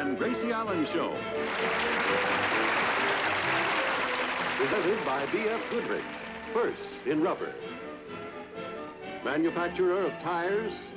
and Gracie Allen Show. Presented by B.F. Goodrich, first in rubber. Manufacturer of tires,